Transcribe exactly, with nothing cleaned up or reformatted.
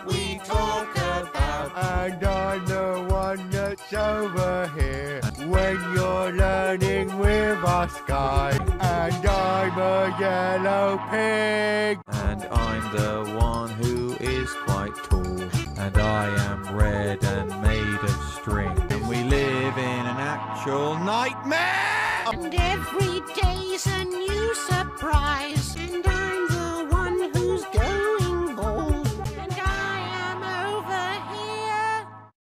we talk about. And I'm the one that's over here when you're learning with us guys. And I'm a yellow pig. And I'm the one who is quite tall. And I am red and